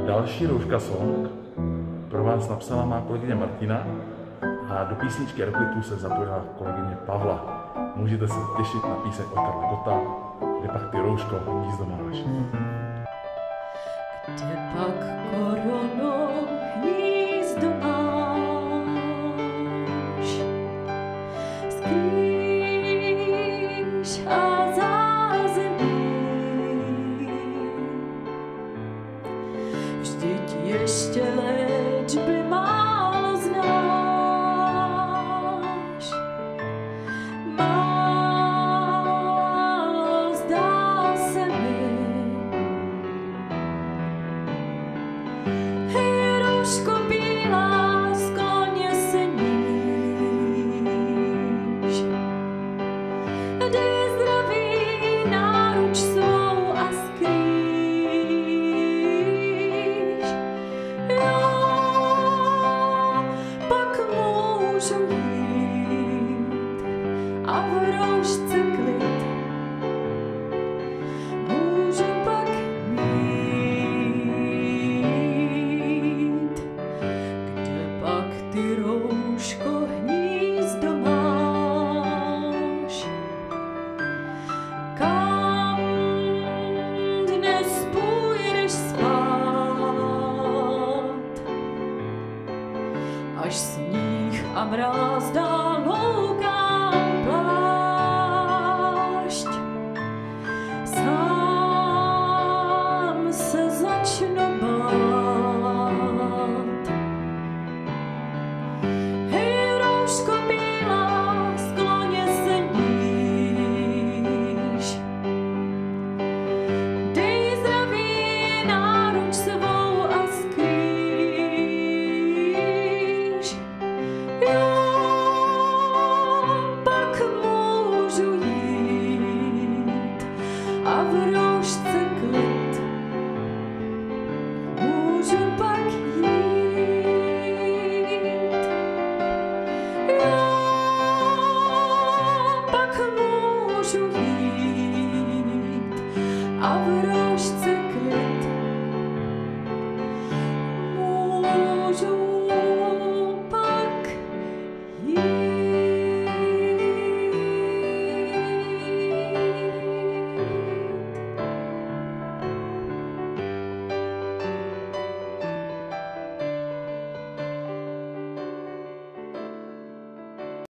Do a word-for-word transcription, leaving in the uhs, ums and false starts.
Další Rouška song pro vás napsala má kolegyně Martina a do písničky a do klipu se zapojila kolegyně Pavla. Můžete se těšit na píseň od Karla Gotta, Kde pak ty rouško hnízdo máš. Kde pak korono hnízdo máš, skrýš a zázemí, vždyť ještě léčby málo znáš, málo zdá se mi. Hej, rouško bílá, skloně se níž, dej zdraví náruč svou a skrýš. Jo, pak můžu jít a v roušce klid můžu pak mít. Kde pak ty rouško hnízdo máš, kam dnes půjdeš spát, až sníh a mráz dá loukám plášť. Sám se začnu bát. Hej, rouško bílá, skloně se níž, dej zdraví náruč svou a skrýš. Jo, pak můžu jít a v roušce klid můžu pak jít. Jo, pak můžu jít